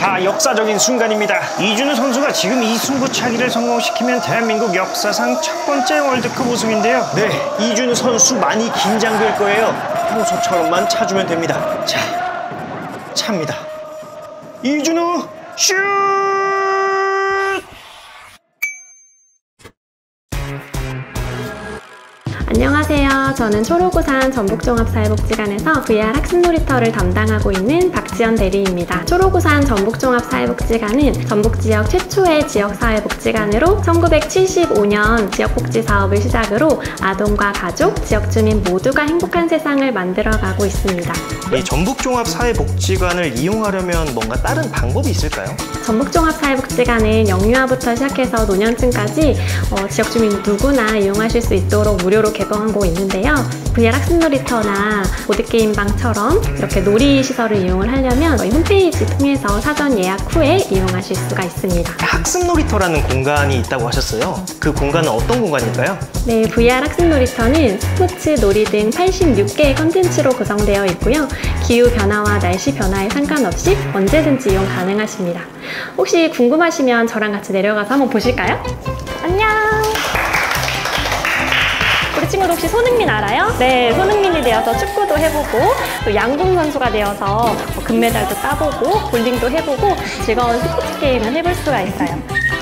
자, 역사적인 순간입니다. 이준우 선수가 지금 이 승부차기를 성공시키면 대한민국 역사상 첫 번째 월드컵 우승인데요. 네, 이준우 선수 많이 긴장될 거예요. 평소처럼만 차주면 됩니다. 자, 찹니다. 이준우 슛! 안녕하세요. 저는 초록우산 전북종합사회복지관에서 VR 학습놀이터를 담당하고 있는 박지연 대리입니다. 초록우산 전북종합사회복지관은 전북지역 최초의 지역사회복지관으로 1975년 지역복지 사업을 시작으로 아동과 가족, 지역주민 모두가 행복한 세상을 만들어가고 있습니다. 이 전북종합사회복지관을 이용하려면 뭔가 다른 방법이 있을까요? 전북종합사회복지관은 영유아부터 시작해서 노년층까지 지역주민 누구나 이용하실 수 있도록 무료로 개방하고 있는데요. VR 학습놀이터나 보드게임방처럼 이렇게 놀이시설을 이용을 하려면 저희 홈페이지 통해서 사전 예약 후에 이용하실 수가 있습니다. 학습놀이터라는 공간이 있다고 하셨어요. 그 공간은 어떤 공간일까요? 네, VR 학습놀이터는 스포츠, 놀이 등 86개의 컨텐츠로 구성되어 있고요. 기후 변화와 날씨 변화에 상관없이 언제든지 이용 가능하십니다. 혹시 궁금하시면 저랑 같이 내려가서 한번 보실까요? 안녕! 우리 친구도 혹시 손흥민 알아요? 네, 손흥민이 되어서 축구도 해보고 또 양궁 선수가 되어서 금메달도 따보고 볼링도 해보고 즐거운 스포츠 게임을 해볼 수가 있어요.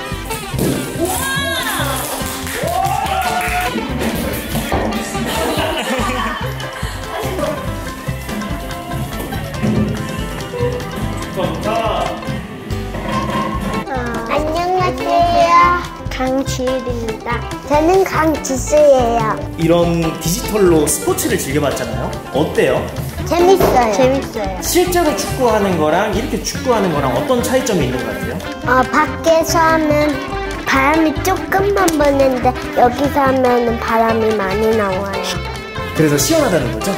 안녕하세요. 강지율입니다. 저는 강지수예요. 이런 디지털로 스포츠를 즐겨봤잖아요. 어때요? 재밌어요. 실제로 축구하는 거랑 이렇게 축구하는 거랑 어떤 차이점이 있는 것 같아요? 밖에서 하면 바람이 조금만 부는데 여기서 하면 바람이 많이 나와요. 그래서 시원하다는 거죠?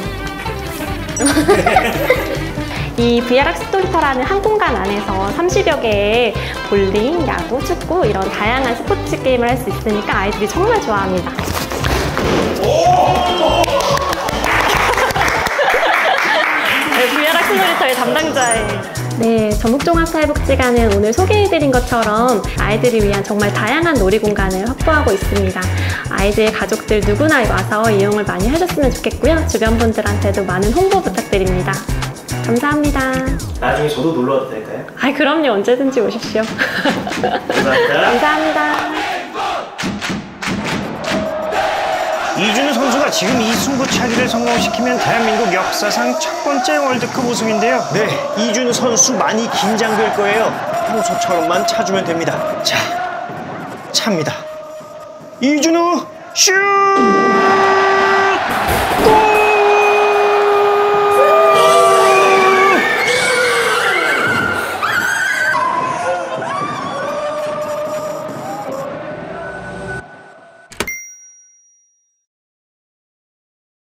이 VR 학습놀이터라는 한 공간 안에서 30여 개의 볼링, 야구, 축구 이런 다양한 스포츠 게임을 할 수 있으니까 아이들이 정말 좋아합니다. 네, VR 학습놀이터의 담당자예요. 네, 전북종합사회복지관은 오늘 소개해드린 것처럼 아이들을 위한 정말 다양한 놀이 공간을 확보하고 있습니다. 아이들, 가족들 누구나 와서 이용을 많이 하셨으면 좋겠고요. 주변 분들한테도 많은 홍보 부탁드립니다. 감사합니다. 나중에 저도 놀러 와도 될까요? 아, 그럼요. 언제든지 오십시오. 감사합니다. 감사합니다. 이준우 선수가 지금 이 승부차기를 성공시키면 대한민국 역사상 첫 번째 월드컵 우승인데요. 네, 이준우 선수 많이 긴장될 거예요. 평소처럼만 차주면 됩니다. 자, 찹니다. 이준우 슛!